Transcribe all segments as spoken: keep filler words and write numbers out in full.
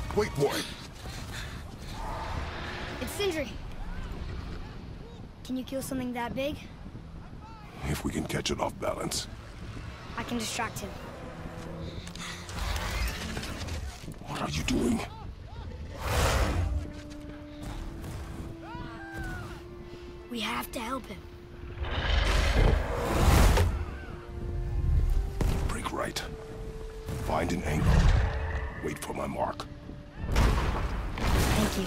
Wait, boy. It's Sindri. Can you kill something that big? If we can catch it off balance. I can distract him. What are you doing? We have to help him. Break right. Find an angle. Wait for my mark. Thank you.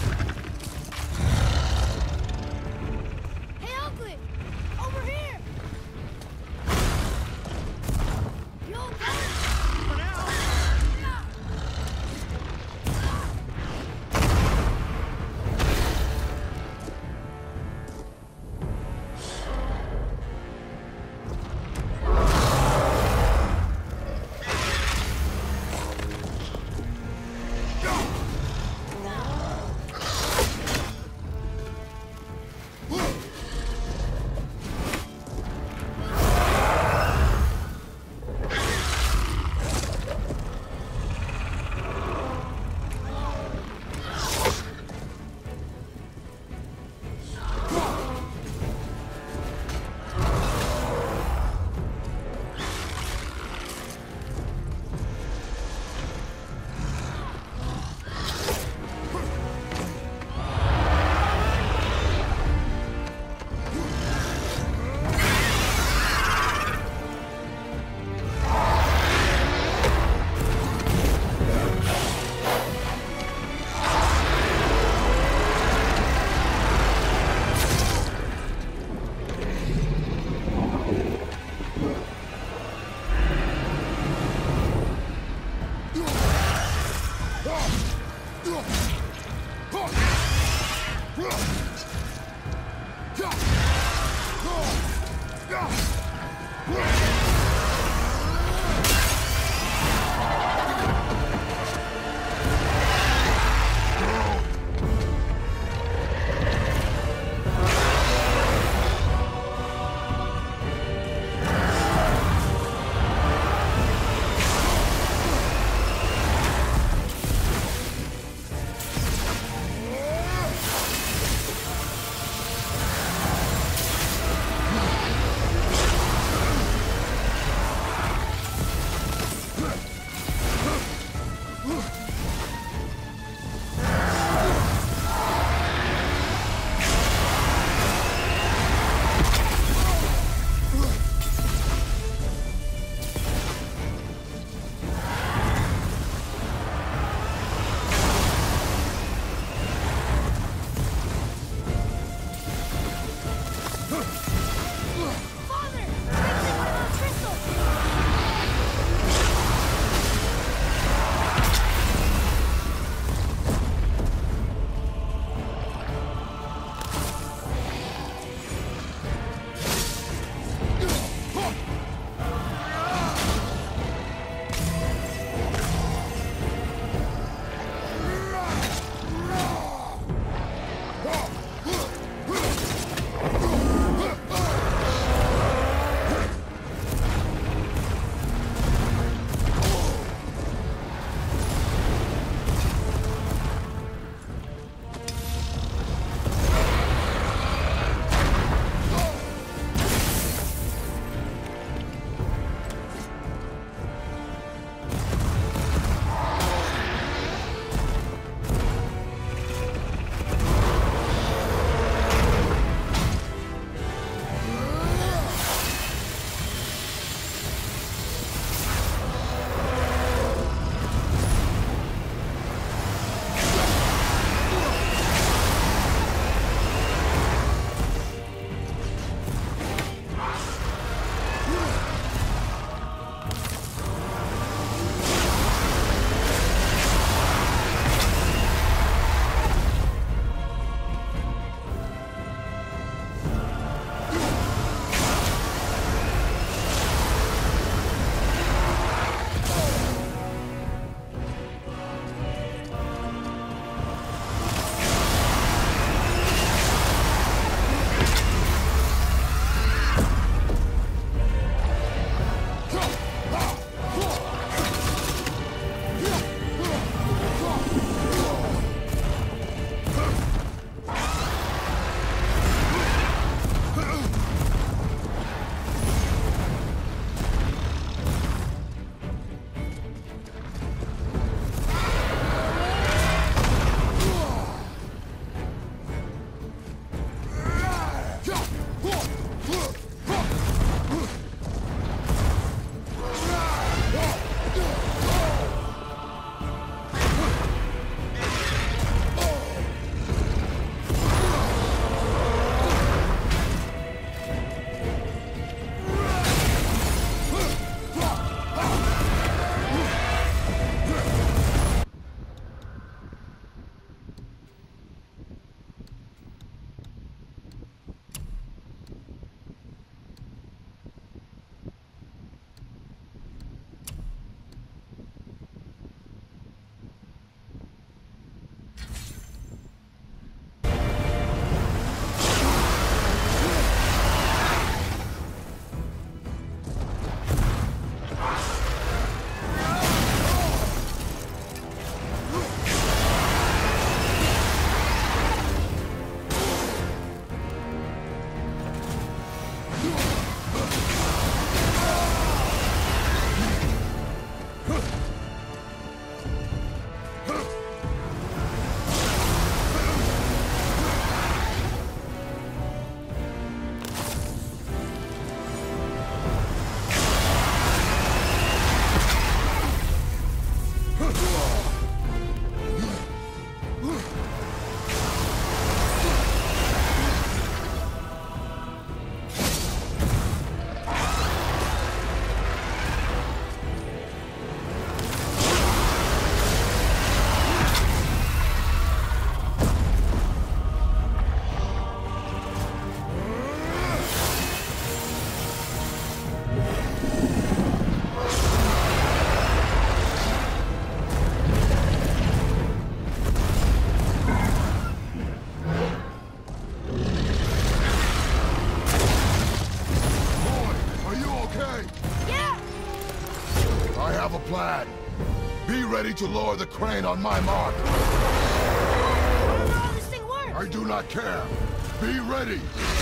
Hey, Oakley! Over here! You okay? have a plan. Be ready to lower the crane on my mark. I don't know how this thing works! I do not care. Be ready.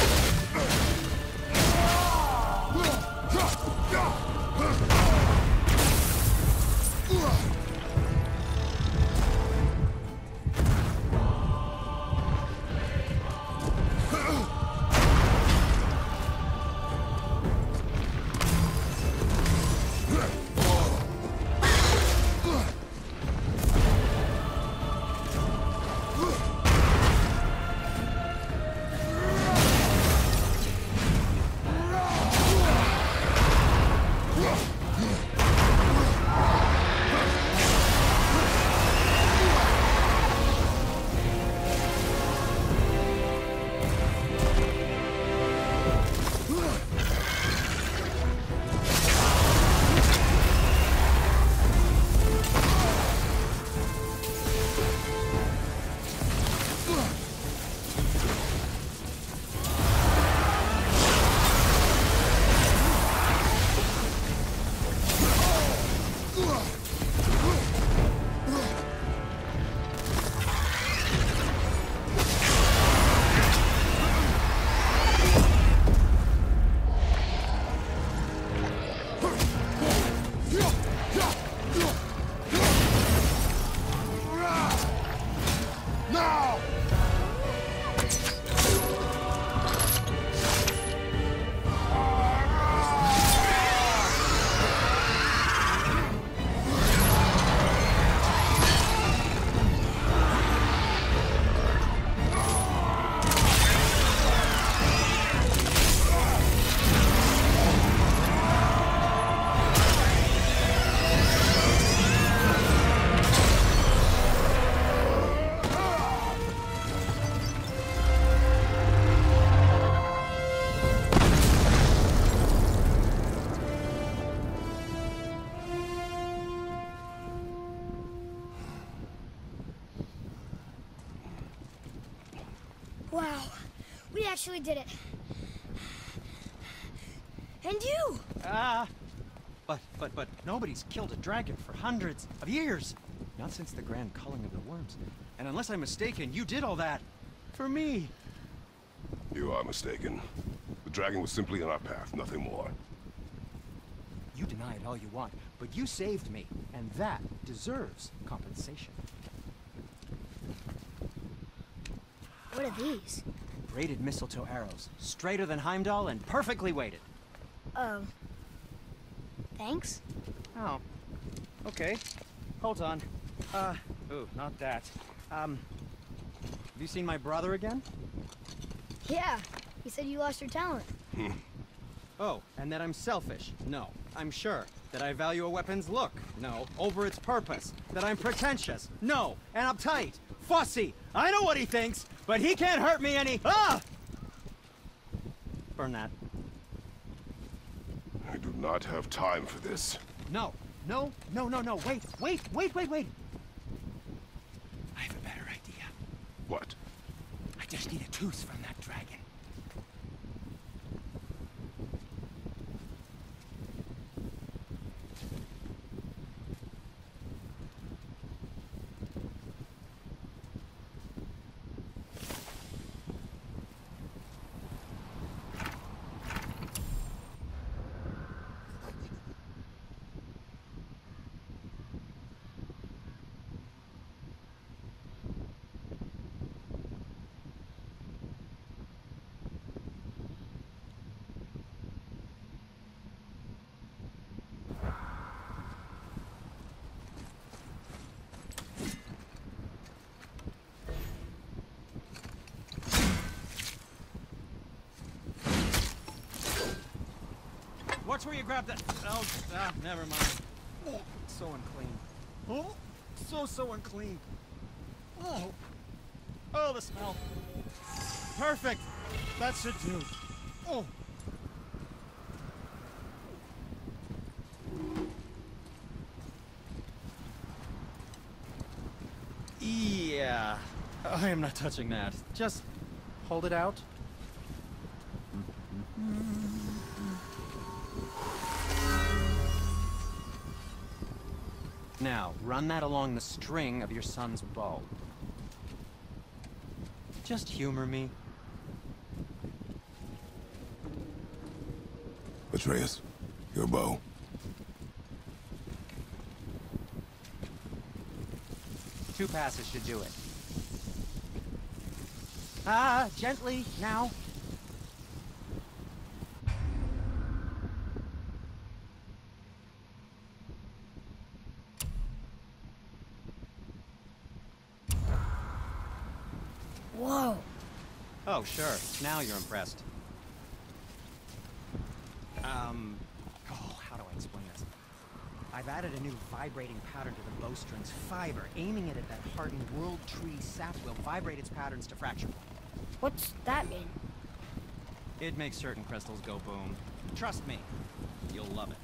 Wow, we actually did it. And you! Ah, but, but, but nobody's killed a dragon for hundreds of years. Not since the grand culling of the worms. And unless I'm mistaken, you did all that for me. You are mistaken. The dragon was simply in our path, nothing more. You deny it all you want, but you saved me, and that deserves compensation. What are these? Braided mistletoe arrows, straighter than Heimdall and perfectly weighted. Oh. Thanks? Oh. Okay. Hold on. Uh, ooh, not that. Um, have you seen my brother again? Yeah, he said you lost your talent. Oh, and that I'm selfish? No, I'm sure. That I value a weapon's look? No. Over its purpose? That I'm pretentious? No. And uptight? Fussy? I know what he thinks, but he can't hurt me any- Ah! Burn that. I do not have time for this. No. No, no, no, no. Wait, wait, wait, wait, wait. I have a better idea. What? I just need a tooth from that dragon. Watch where you grab that. Oh, ah, never mind. Oh, so unclean. Oh, so, so unclean. Oh, oh, the smell. Perfect. That should do. Oh. Yeah. I am not touching that. Just hold it out. Now, run that along the string of your son's bow. Just humor me. Atreus, your bow. Two passes should do it. Ah, gently, now. Whoa. Oh, sure. Now you're impressed. Um, oh, how do I explain this? I've added a new vibrating pattern to the bowstring's fiber. Aiming it at that hardened world tree sap will vibrate its patterns to fracture point. What's that mean? It makes certain crystals go boom. Trust me, you'll love it.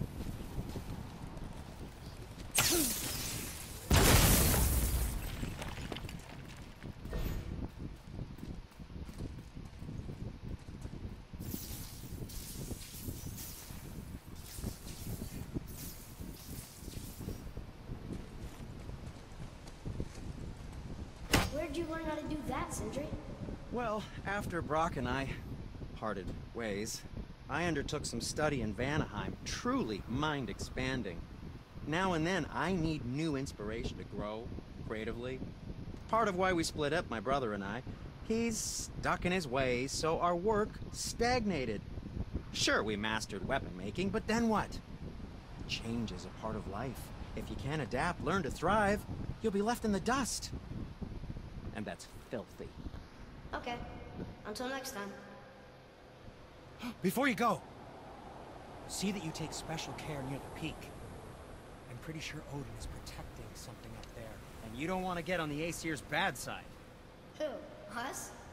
Where'd you learn how to do that, Sindri? Well, after Brock and I parted ways, I undertook some study in Vanaheim, truly mind-expanding. Now and then, I need new inspiration to grow creatively. Part of why we split up, my brother and I. He's stuck in his ways, so our work stagnated. Sure, we mastered weapon making, but then what? Change is a part of life. If you can't adapt, learn to thrive, you'll be left in the dust. And that's filthy. Okay. Until next time. Before you go, see that you take special care near the peak. I'm pretty sure Odin is protecting something up there. And you don't want to get on the Aesir's bad side. Who? Us?